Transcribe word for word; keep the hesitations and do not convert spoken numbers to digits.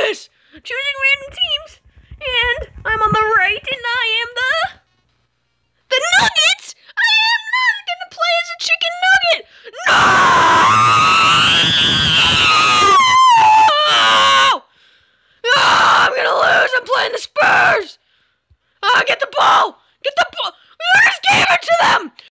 this? Choosing random teams. And I'm on the right, and I am the... The Nuggets? I am not gonna play as a chicken nugget! No! Oh, I'm gonna lose! I'm playing the Spurs! Ah, oh, get the ball! Get the ball! I just gave it to them!